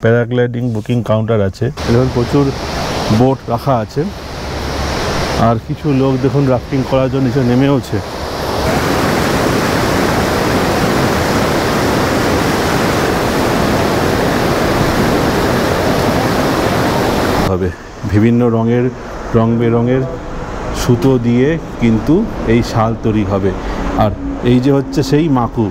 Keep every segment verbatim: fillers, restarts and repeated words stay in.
Paragliding booking counter আছে, এখানে প্রচুর বোট রাখা আছে আর কিছু লোক দেখুন রাফটিং করার জন্য নিচে নেমেওছে। হবে বিভিন্ন রঙের রং বেরঙের সুতো দিয়ে কিন্তু এই শাল তৈরি হবে। আর এই যে হচ্ছে সেই মাকু।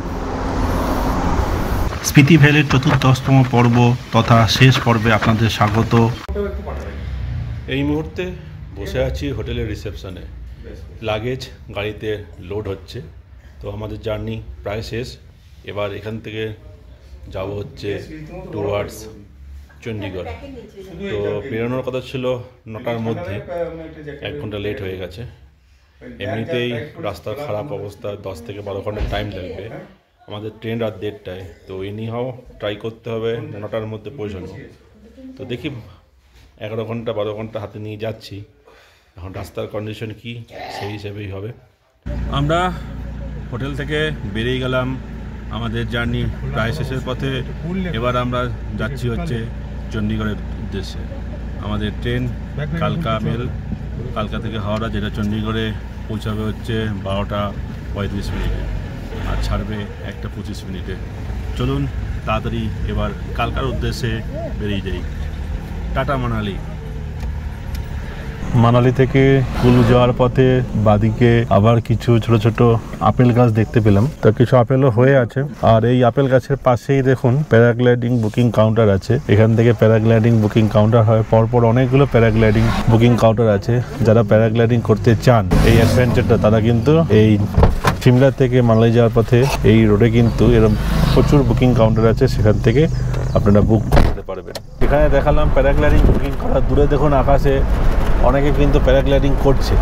স্পিতি ভ্যালির চতুর্দশতম পর্ব তথা শেষ পর্বে আপনাদের স্বাগত। এই মুহূর্তে বসে আছি হোটেলের রিসেপশনে, লাগেজ গাড়িতে লোড হচ্ছে। তো আমাদের জার্নি প্রায় শেষ। এবার এখান থেকে যাব হচ্ছে টুয়ার্ডস চণ্ডীগড়। তো বেরোনোর কথা ছিল নটার মধ্যে, এক ঘন্টা লেট হয়ে গেছে। এমনিতেই রাস্তার খারাপ অবস্থা, দশ থেকে বারো ঘন্টা টাইম লাগবে। আমাদের ট্রেন রাত দেড়টায়, তো এনিহাও ট্রাই করতে হবে নটার মধ্যে পৌঁছানো। তো দেখি এগারো ঘন্টা বারো ঘন্টা হাতে নিয়ে যাচ্ছি, এখন রাস্তার কন্ডিশন কি সেই হিসেবেই হবে। আমরা হোটেল থেকে বেরিয়ে গেলাম, আমাদের জার্নি প্রায় শেষের পথে। এবার আমরা যাচ্ছি হচ্ছে চণ্ডীগড়ের উদ্দেশ্যে। আমাদের ট্রেন কালকা মেল, কালকা থেকে হাওড়া, যেটা চণ্ডীগড়ে পৌঁছাবে হচ্ছে বারোটা পঁয়ত্রিশ মিনিটে আর ছাড়বে একটা পঁচিশ মিনিটে। চলুন তাড়াতাড়ি এবার কালকার উদ্দেশ্যে বেরিয়ে যাই। টাটা মানালি। মানালি থেকে কুলু যাওয়ার পথে বাদিকে আবার কিছু ছোট ছোট আপেল গাছ দেখতে পেলাম। তো কিছু আপেলও হয়ে আছে। আর এই আপেল গাছের পাশেই দেখুন প্যারাগ্লাইডিং বুকিং কাউন্টার আছে। এখান থেকে প্যারাগ্লাইডিং বুকিং কাউন্টার হয়, পরপর অনেকগুলো প্যারাগ্লাইডিং বুকিং কাউন্টার আছে। যারা প্যারাগ্লাইডিং করতে চান এই অ্যাডভেঞ্চারটা, তারা কিন্তু এই সিমলা থেকে মানালি যাওয়ার পথে এই রোডে কিন্তু এরকম প্রচুর বুকিং কাউন্টার আছে, সেখান থেকে আপনারা বুক করতে পারবেন। এখানে দেখালাম প্যারাগ্লাইডিং বুকিং করা। দূরে দেখুন আকাশে অনেকে কিন্তু প্যারাগ্লাইডিং করছে,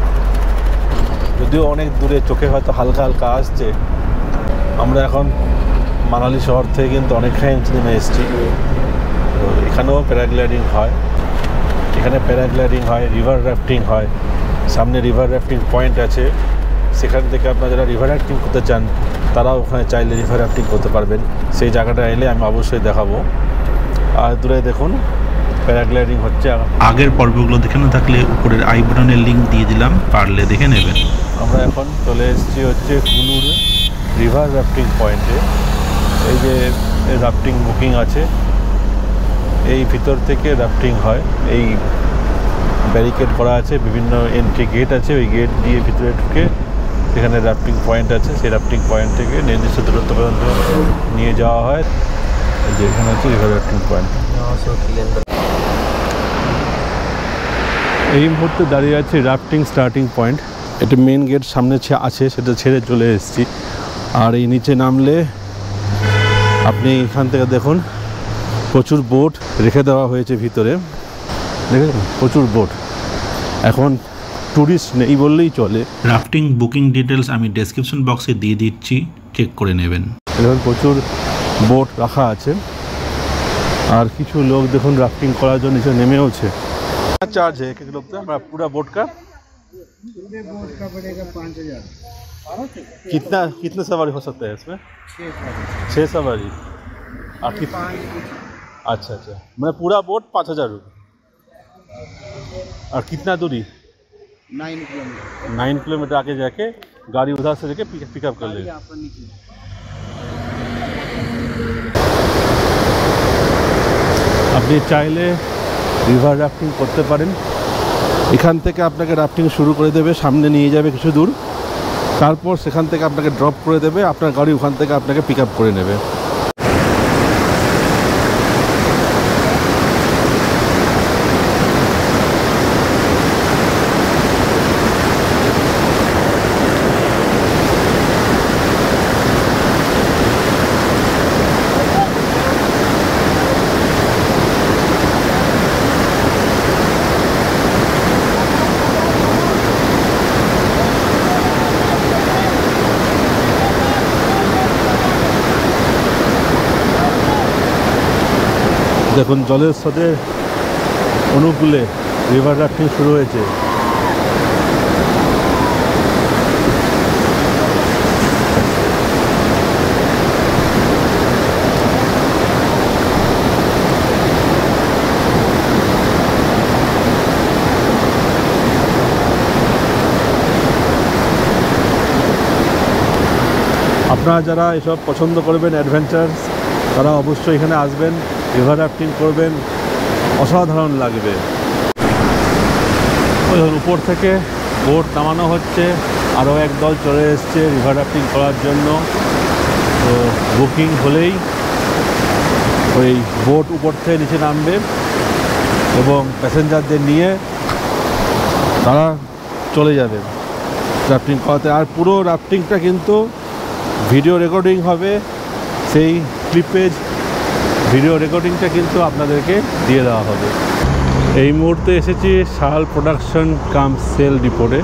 যদিও অনেক দূরে, চোখে হয়তো হালকা হালকা আসছে। আমরা এখন মানালি শহর থেকে কিন্তু অনেকখানি নেমে এসেছি। তো এখানেও প্যারাগ্লাইডিং হয়, এখানে প্যারাগ্লাইডিং হয়, রিভার রাফটিং হয়। সামনে রিভার রাফটিং পয়েন্ট আছে, সেখান থেকে আপনারা যারা রিভার রাফটিং করতে চান তারাও ওখানে চাইলে রিভার রাফটিং করতে পারবেন। সেই জায়গাটা এলে আমি অবশ্যই দেখাবো। আর দূরে দেখুন প্যারাগ্লাইডিং হচ্ছে। আগের পর্বগুলো দেখে না থাকলে উপরের আই বাটনের লিঙ্ক দিয়ে দিলাম, পারলে দেখে নেবেন। আমরা এখন চলে এসেছি হচ্ছে কুলুর রিভার রাফটিং পয়েন্টে। এই যে রাফটিং বুকিং আছে, এই ভিতর থেকে রাফটিং হয়। এই ব্যারিকেড করা আছে, বিভিন্ন এন্ট্রি গেট আছে, ওই গেট দিয়ে ভিতরে ঢুকে সেখানে রাফটিং পয়েন্ট আছে। সেই রাফটিং পয়েন্ট থেকে নির্দিষ্ট দূরত্ব পর্যন্ত নিয়ে যাওয়া হয়। যে এখানে হচ্ছে রিভার রাফটিং পয়েন্ট। এই মুহূর্তে দাঁড়িয়ে আছে রাফটিং স্টার্টিং পয়েন্ট। এটা মেন গেট সামনে আছে, সেটা ছেড়ে চলে এসেছি। আর এই নিচে নামলে আপনি এখান থেকে দেখুন প্রচুর বোট রেখে দেওয়া হয়েছে ভিতরে, দেখেছেন প্রচুর বোট। এখন ট্যুরিস্ট নেই বললেই চলে। রাফটিং বুকিং ডিটেলস আমি ডেসক্রিপশন বক্সে দিয়ে দিচ্ছি, চেক করে নেবেন। এখন প্রচুর বোট রাখা আছে আর কিছু লোক দেখুন রাফটিং করার জন্য নিচে নেমেওছে। चार्ज है एक लोग का पूरा बोट का? पूरे बोट का पड़ेगा पाँच हजार। कितना कितने सवारी हो सकता है इसमें? छः सवारी। अच्छा अच्छा, मैं पूरा बोट पाँच हजार रुपये। और कितना दूरी? Nine kilometre. नाइन किलोमीटर आगे जाके गाड़ी उधर से लेके पिकअप कर ले। আপনি চাইলে রিভার রাফটিং করতে পারেন। এখান থেকে আপনাকে রাফটিং শুরু করে দেবে, সামনে নিয়ে যাবে কিছু দূর, তারপর সেখান থেকে আপনাকে ড্রপ করে দেবে, আপনার গাড়ি ওখান থেকে আপনাকে পিক আপ করে নেবে। দেখুন জলের সাথে অনুকূলে রিভার রাফটিং শুরু হয়েছে। আপনারা যারা এসব পছন্দ করবেন অ্যাডভেঞ্চার, তারা অবশ্যই এখানে আসবেন, রিভার রাফটিং করবেন, অসাধারণ লাগবে। ওই উপর থেকে বোট নামানো হচ্ছে, আরও একদল চলে এসছে রিভার রাফটিং করার জন্য। তো বুকিং হলেই ওই বোট উপর থেকে নিচে নামবে এবং প্যাসেঞ্জারদের নিয়ে তারা চলে যাবে রাফটিং করাতে। আর পুরো রাফটিংটা কিন্তু ভিডিও রেকর্ডিং হবে, সেই ক্লিপেজ ভিডিও রেকর্ডিংটা কিন্তু আপনাদেরকে দিয়ে দেওয়া হবে। এই মুহূর্তে এসেছি শাল প্রোডাকশন কাম সেল ডিপোতে,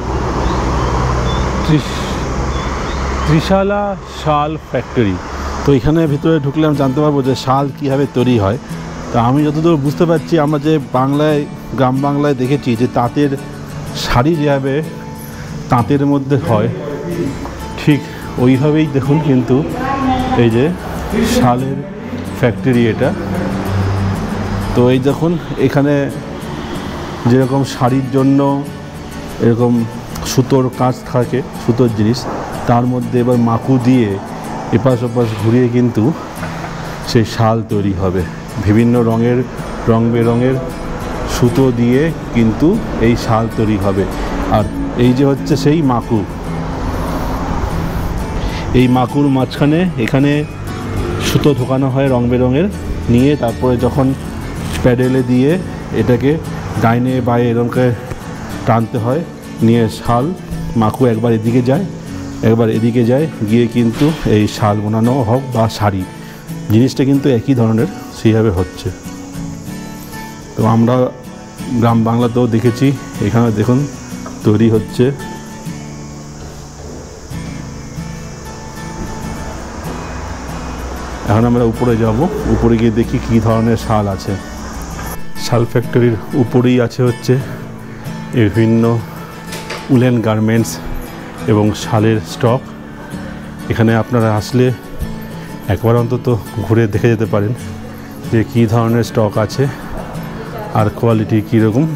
ত্রিশালা শাল ফ্যাক্টরি। তো এখানে ভিতরে ঢুকলে আমি জানতে পারবো যে শাল কীভাবে তৈরি হয়। তা আমি যতদূর বুঝতে পারছি, আমরা যে বাংলায় গ্রাম বাংলায় দেখেছি যে তাঁতের শাড়ি যেভাবে তাঁতের মধ্যে হয়, ঠিক ওইভাবেই দেখুন কিন্তু এই যে শালের ফ্যাক্টরি এটা। তো এই দেখুন এখানে যেরকম শাড়ির জন্য এরকম সুতোর কাজ থাকে, সুতোর জিনিস, তার মধ্যে এবার মাকু দিয়ে এপাশ ওপাশ ঘুরিয়ে কিন্তু সেই শাল তৈরি হবে। বিভিন্ন রঙের রং বেরঙের সুতো দিয়ে কিন্তু এই শাল তৈরি হবে। আর এই যে হচ্ছে সেই মাকু, এই মাকুর মাঝখানে এখানে সুতো ঢোকানো হয় রং বেরঙের, নিয়ে তারপরে যখন প্যাডেলে দিয়ে এটাকে ডাইনে বায়ে এরকম টানতে হয়, নিয়ে শাল মাকু একবার এদিকে যায় একবার এদিকে যায়, গিয়ে কিন্তু এই শাল বোনানো হোক বা শাড়ি, জিনিসটা কিন্তু একই ধরনের সেইভাবে হচ্ছে। তো আমরা গ্রাম বাংলাতেও দেখেছি, এখানে দেখুন তৈরি হচ্ছে। এখন আমরা উপরে যাব, উপরে গিয়ে দেখি কী ধরনের শাল আছে। শাল ফ্যাক্টরির উপরেই আছে হচ্ছে বিভিন্ন উলেন গার্মেন্টস এবং শালের স্টক। এখানে আপনারা আসলে একবার অন্তত ঘুরে দেখে যেতে পারেন যে কী ধরনের স্টক আছে আর কোয়ালিটি কীরকম।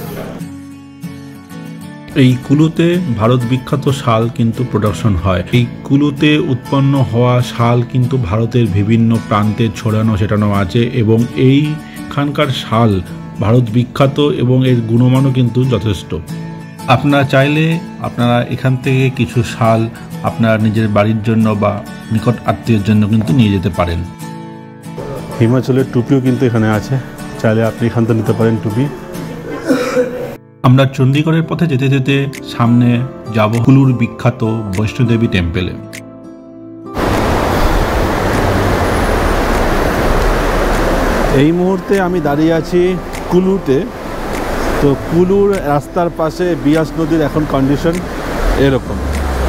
এই কুলুতে ভারত বিখ্যাত শাল কিন্তু প্রোডাকশন হয়। এই কুলুতে উৎপন্ন হওয়া শাল কিন্তু ভারতের বিভিন্ন প্রান্তে ছড়ানো ছেটানো আছে এবং এইখানকার শাল ভারত বিখ্যাত এবং এর গুণমানও কিন্তু যথেষ্ট। আপনারা চাইলে আপনারা এখান থেকে কিছু শাল আপনার নিজের বাড়ির জন্য বা নিকট আত্মীয়ের জন্য কিন্তু নিয়ে যেতে পারেন। হিমাচলের টুপিও কিন্তু এখানে আছে, চাইলে আপনি এখান থেকে নিতে পারেন টুপি। আমরা চণ্ডীগড়ের পথে যেতে যেতে সামনে যাব কুলুর বিখ্যাত বৈষ্ণোদেবী টেম্পেলে। এই মুহূর্তে আমি দাঁড়িয়ে আছি কুলুতে। তো কুলুর রাস্তার পাশে বিয়াস নদীর এখন কন্ডিশন এরকম,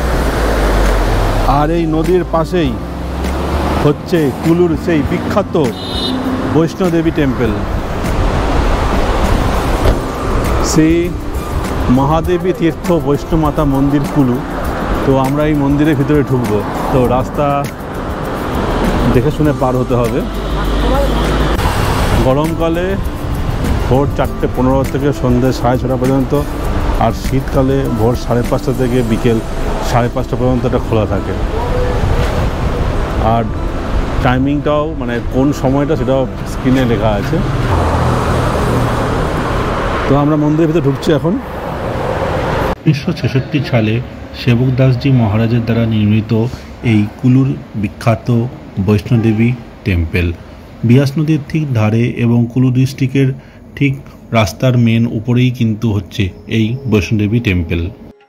আর এই নদীর পাশেই হচ্ছে কুলুর সেই বিখ্যাত বৈষ্ণোদেবী টেম্পল, সেই মহাদেবী তীর্থ বৈষ্ণোমাতা মন্দির কুলু। তো আমরা এই মন্দিরের ভিতরে ঢুকবো, তো রাস্তা দেখে শুনে পার হতে হবে। গরমকালে ভোর চারটে পনেরো থেকে সন্ধ্যে সাড়ে ছটা পর্যন্ত, আর শীতকালে ভোর সাড়ে পাঁচটা থেকে বিকেল সাড়ে পাঁচটা পর্যন্ত এটা খোলা থাকে। আর টাইমিংটাও মানে কোন সময়টা সেটাও স্ক্রিনে লেখা আছে। তো আমরা মন্দিরের ভিতরে ঢুকছি এখন। উনিশশো ছেষট্টি সালে সেবক দাসজি মহারাজের দ্বারা নির্মিত এই কুলুর বিখ্যাত বৈষ্ণোদেবী টেম্পল বিয়াস নদীর ঠিক ধারে এবং কুলু ডিস্ট্রিক্টের ঠিক রাস্তার মেন উপরেই কিন্তু হচ্ছে এই বৈষ্ণোদেবী টেম্পল।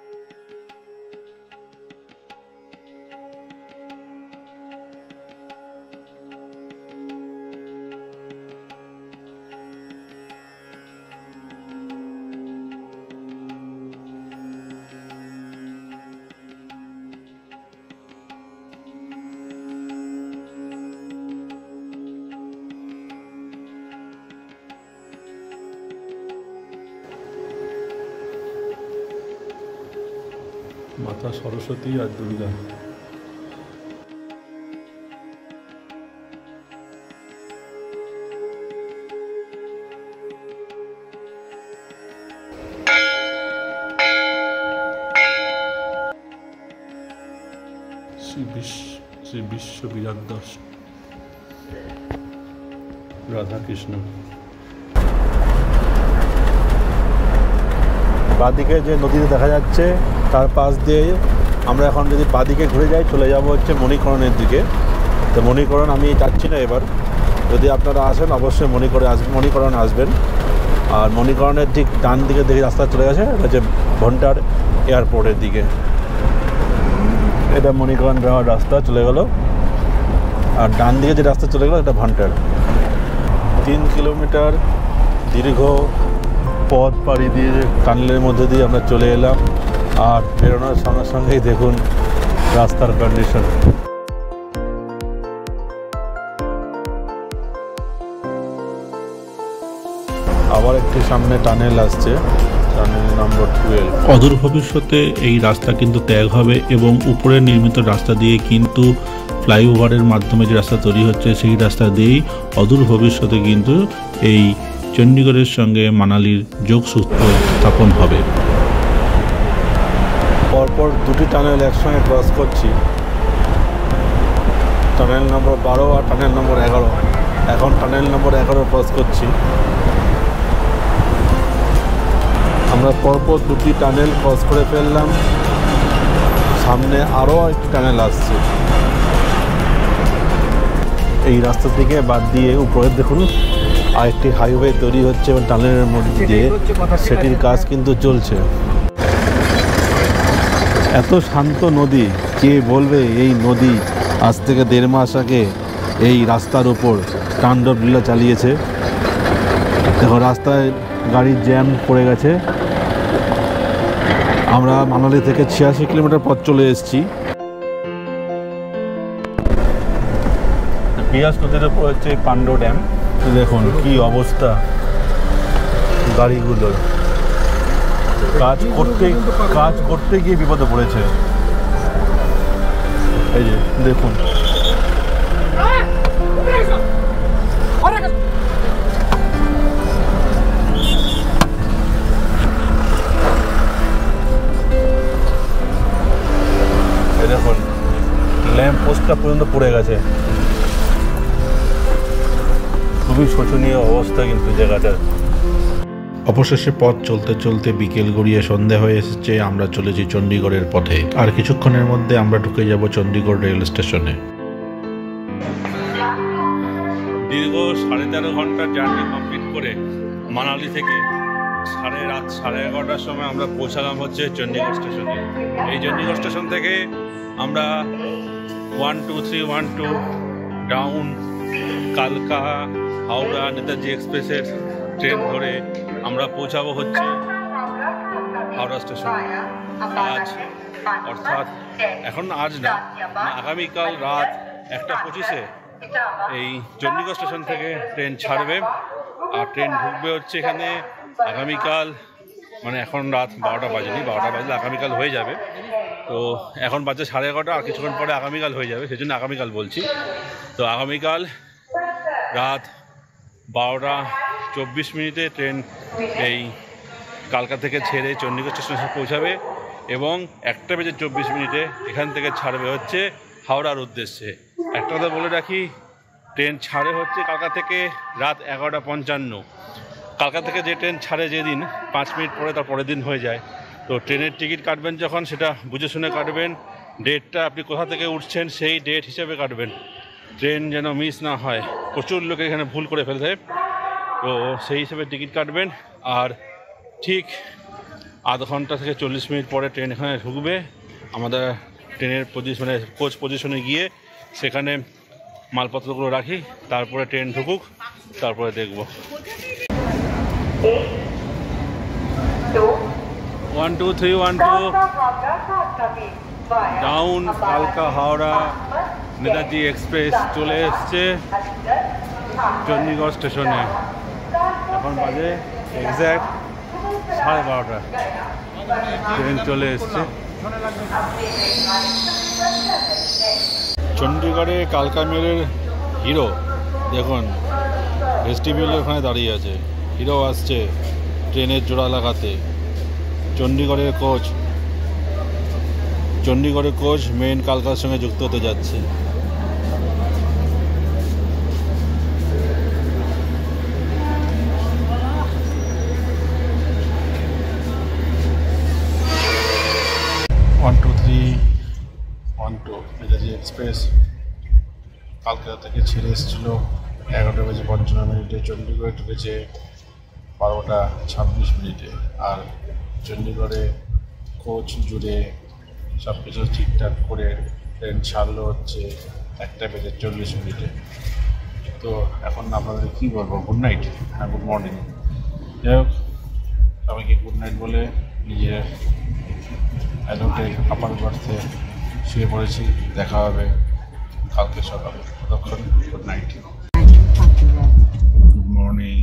মাতা সরস্বতী আর দুর্গা। শ্রী বিশ্ব বিরাট দাস রাধাকৃষ্ণ। বাঁদিকে যে নদীতে দেখা যাচ্ছে তার পাশ দিয়ে আমরা এখন যদি বাঁদিকে ঘুরে যাই চলে যাব হচ্ছে মণিকরণের দিকে। তো মণিকরণ আমি যাচ্ছি না এবার, যদি আপনারা আসেন অবশ্যই মণিকরণে আসবেন মণিকরণ আসবেন আর মণিকরণের ঠিক ডান দিকে দেখে রাস্তা চলে গেছে, এটা হচ্ছে ভন্টার এয়ারপোর্টের দিকে। এটা মণিকরণ যাওয়ার রাস্তা চলে গেল, আর ডান দিকে যে রাস্তা চলে গেল এটা ভন্টার। তিন কিলোমিটার দীর্ঘ পথ পাড়ি দিয়ে টানেলের মধ্যে দিয়ে আমরা চলে এলাম, আর বেরোনোর সঙ্গে সঙ্গেই দেখুন রাস্তার কন্ডিশন। আবার একটি সামনে টানেল আসছে, টানেল নম্বর টুয়েলভ। অদূর ভবিষ্যতে এই রাস্তা কিন্তু ত্যাগ হবে এবং উপরে নির্মিত রাস্তা দিয়ে কিন্তু ফ্লাইওভারের মাধ্যমে যে রাস্তা তৈরি হচ্ছে সেই রাস্তা দিয়েই অদূর ভবিষ্যতে কিন্তু এই চণ্ডীগড়ের সঙ্গে মানালির যোগসূত্র স্থাপন হবে। পরপর দুটি টানেল একসঙ্গে ক্রস করছি, টানেল নম্বর বারো আর টানেল নম্বর এগারো। এখন টানেল নম্বর এগারো ক্রস করছি। আমরা পরপর দুটি টানেল ক্রস করে ফেললাম, সামনে আরও একটি টানেল আসছে। এই রাস্তা থেকে বাদ দিয়ে উপরে দেখুন আরেকটি হাইওয়ে তৈরি হচ্ছে এবং টানেলের মধ্যে দিয়ে সেটির কাজ কিন্তু চলছে। এত শান্ত নদী, কে বলবে এই নদী আজ থেকে দেড় মাস আগে এই রাস্তার উপর তাণ্ডব লীলা চালিয়েছে। দেখো রাস্তায় গাড়ির জ্যাম পড়ে গেছে। আমরা মানালি থেকে ছিয়াশি কিলোমিটার পথ চলে এসেছি। বিয়াস নদীর উপর হচ্ছে পাণ্ডব ড্যাম। দেখুন কি অবস্থা গাড়িগুলোর, কাজ করতে কাজ করতে গিয়ে বিপদে পড়েছে। এই যে দেখুন দেখুন ল্যাম্প পোস্টটা পর্যন্ত পড়ে গেছে। খুবই শোচনীয় অবস্থা কিন্তু জায়গাটার। অবশেষে পথ চলতে চলতে বিকেল গড়িয়ে সন্ধ্যা হয়ে এসেছে। আমরা চলেছি চণ্ডীগড়ের পথে, আর কিছুক্ষণের মধ্যে আমরা ঢুকে যাব চণ্ডীগড় রেল স্টেশনে। দীর্ঘ সাড়ে তেরো ঘন্টার জার্নি কমপ্লিট করে মানালি থেকে সাড়ে রাত সাড়ে এগারোটার সময় আমরা পৌঁছালাম হচ্ছে চণ্ডীগড় স্টেশনে। এই চণ্ডীগড় স্টেশন থেকে আমরা one two three one two down কালকা হাওড়া নেতাজি এক্সপ্রেসের ট্রেন ধরে আমরা পৌঁছাবো হচ্ছে হাওড়া স্টেশন। আজ অর্থাৎ এখন আজ না, আগামীকাল রাত একটা পঁচিশে এই চণ্ডীগড় স্টেশন থেকে ট্রেন ছাড়বে, আর ট্রেন ঢুকবে হচ্ছে এখানে আগামীকাল, মানে এখন রাত বারোটা বাজেনি, বারোটা বাজলে আগামীকাল হয়ে যাবে। তো এখন বাজে সাড়ে এগারোটা, আর কিছুক্ষণ পরে আগামীকাল হয়ে যাবে, সেই জন্য আগামীকাল বলছি। তো আগামীকাল রাত বারোটা চব্বিশ মিনিটে ট্রেন এই কালকা থেকে ছেড়ে চণ্ডীগড় স্টেশনে পৌঁছাবে এবং একটা বেজে চব্বিশ মিনিটে এখান থেকে ছাড়বে হচ্ছে হাওড়ার উদ্দেশ্যে। একটা কথা বলে রাখি, ট্রেন ছাড়ে হচ্ছে কালকা থেকে রাত এগারোটা পঞ্চান্ন। কালকা থেকে যে ট্রেন ছাড়ে যেদিন পাঁচ মিনিট পরে তার পরের দিন হয়ে যায়। তো ট্রেনের টিকিট কাটবেন যখন সেটা বুঝে শুনে কাটবেন, ডেটটা আপনি কোথা থেকে উঠছেন সেই ডেট হিসেবে কাটবেন, ট্রেন যেন মিস না হয়। প্রচুর লোকে এখানে ভুল করে ফেলতে, তো সেই হিসেবে টিকিট কাটবেন। আর ঠিক আধ ঘন্টা থেকে চল্লিশ মিনিট পরে ট্রেন এখানে ঢুকবে। আমাদের ট্রেনের পজিশন মানে কোচ পজিশনে গিয়ে সেখানে মালপত্রগুলো রাখি, তারপরে ট্রেন ঢুকুক, তারপরে দেখব। One two three one two down কালকা হাওড়া নেতাজি এক্সপ্রেস চলে এসছে চণ্ডীগড় স্টেশনে। এখন বাজে এক্স্যাক্ট সাড়ে বারোটা, ট্রেন চলে এসছে। চণ্ডীগড়ে কালকা মেলের হিরো দেখুন ভেস্টিবিউলের ওখানে দাঁড়িয়ে আছে। হিরো আসছে ট্রেনের জোড়া লাগাতে। চণ্ডীগড়ের কোচ চণ্ডীগড়ের কোচ মেন কালকার সঙ্গে যুক্ত হতে যাচ্ছে। এক্সপ্রেস কালকাতা থেকে ছেড়ে এসেছিল এগারোটা বেজে পঞ্চান্ন মিনিটে, চণ্ডীগড়ে ঢুকেছে বারোটা ছাব্বিশ মিনিটে। আর চণ্ডীগড়ে কোচ জুড়ে সব কিছু ঠিকঠাক করে ট্রেন ছাড়লো হচ্ছে একটা বেজে চল্লিশ মিনিটে। তো এখন আপনাদের কী বলবো, গুড নাইট, হ্যাঁ গুড মর্নিং। যাই হোক, সবাইকে গুড নাইট বলে নিজের অ্যালোটে আপার বার্থে শুয়ে পড়েছি। দেখা হবে কালকে সকালে। ততক্ষণ গুড নাইট, গুড মর্নিং।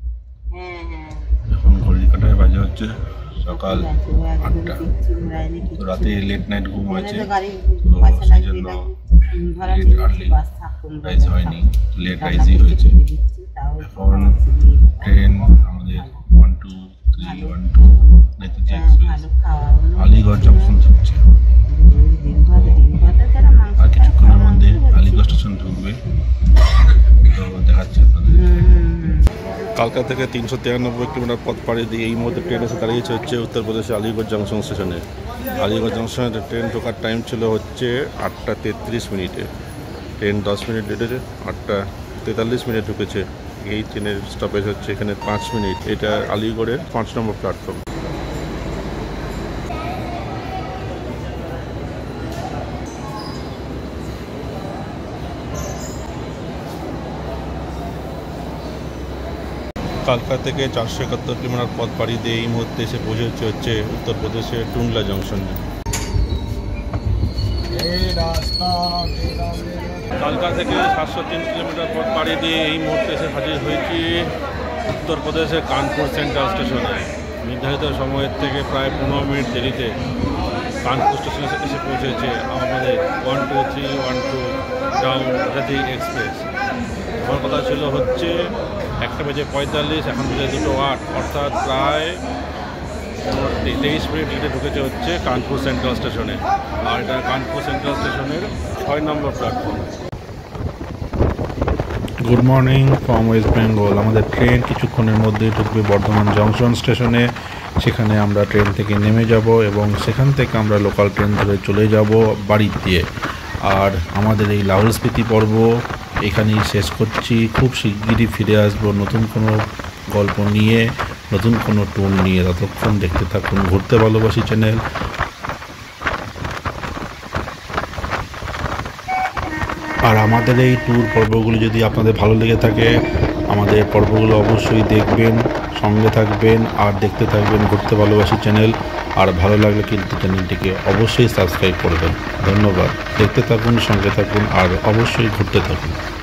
এখন ঘড়ির কাঁটায় বাজে হচ্ছে সকাল আটটা। তো রাতে লেট নাইট ঘুম হয়েছে, তো সেই জন্য লেট আর্লি রাইজ হয়নি, লেট রাইজই হয়েছে। এখন ট্রেন আমাদের one two three one two Netaji express Aligarh junction ঢুকছে। আর কিছুক্ষণের মধ্যে আলিগড় স্টেশন ঢুকবে, তো দেখাচ্ছে আপনাদের। কালকা থেকে তিনশো তিরানব্বই কিলোমিটার পথ পাড়ি দিয়ে এই মুহূর্তে ট্রেন এসে দাঁড়িয়েছে হচ্ছে উত্তরপ্রদেশে আলিগড় জংশন স্টেশনে। আলিগড় জংশনে ট্রেন ঢোকার টাইম ছিল হচ্ছে আটটা তেত্রিশ মিনিটে। ট্রেন দশ মিনিট লেটেছে, আটটা তেতাল্লিশ মিনিট ঢুকেছে। এই ট্রেনের স্টপেজ হচ্ছে এখানে পাঁচ মিনিট। এটা আলিগড়ের পাঁচ নম্বর প্ল্যাটফর্ম। কালকা থেকে চারশো একাত্তর কিলোমিটার পথ পাড়ি দিয়ে এই মুহূর্তে এসে পৌঁছেছে হচ্ছে উত্তরপ্রদেশের টুংলা জংশনে। কালকা থেকে সাতশো তিন কিলোমিটার পথ পাড়ি দিয়ে এই মুহূর্তে এসে হাজির হয়েছি উত্তরপ্রদেশের কানপুর সেন্ট্রাল স্টেশনে। নির্ধারিত সময়ের থেকে প্রায় পনেরো মিনিট দেরিতে কানপুর স্টেশনে এসে পৌঁছেছে আমাদের one two three one two down Netaji express. আমার কথা ছিল হচ্ছে একটা বেজে পঁয়তাল্লিশ, এখন বেজে দুটো আট, অর্থাৎ প্রায় তেইশ মিনিট লেটে ঢুকেছে হচ্ছে কানপুর সেন্ট্রাল স্টেশনে। আর এটা কানপুর সেন্ট্রাল স্টেশনের ছয় number platform. Good morning from West Bengal. আমাদের ট্রেন কিছুক্ষণের মধ্যেই ঢুকবে বর্ধমান জংশন স্টেশনে। সেখানে আমরা ট্রেন থেকে নেমে যাব এবং সেখান থেকে আমরা লোকাল ট্রেন ধরে চলে যাব বাড়ির দিয়ে। আর আমাদের এই লাহুল স্পিতি পর্ব এখানেই শেষ করছি। খুব শিগগিরই ফিরে আসবো নতুন কোনো গল্প নিয়ে, নতুন কোনো ট্যুর নিয়ে। ততক্ষণ দেখতে থাকুন ঘুরতে ভালোবাসি চ্যানেল। আর আমাদের এই ট্যুর পর্বগুলো যদি আপনাদের ভালো লেগে থাকে, আমাদের পর্বগুলো অবশ্যই দেখবেন, সঙ্গে থাকবেন আর দেখতে থাকবেন ঘুরতে ভালোবাসি চ্যানেল। আর ভালো লাগলে কিন্তু চ্যানেলটিকে অবশ্যই সাবস্ক্রাইব করবেন। ধন্যবাদ। দেখতে থাকুন, সঙ্গে থাকুন আর অবশ্যই ঘুরতে থাকুন।